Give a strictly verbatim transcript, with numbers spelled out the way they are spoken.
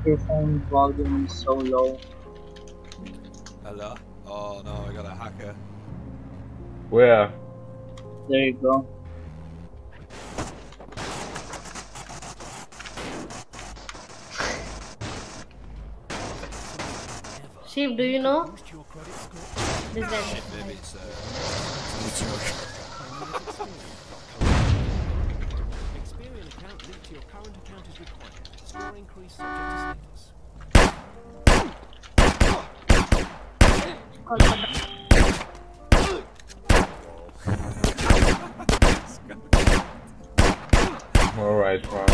microphone volume is so low. Hello? Oh no, I got a hacker. Where? There you go. Shiv, do you know? This guy. Maybe it's uh, it's a joke. Experian account linked to your current account is required. Score increase subject to status. Alright, well.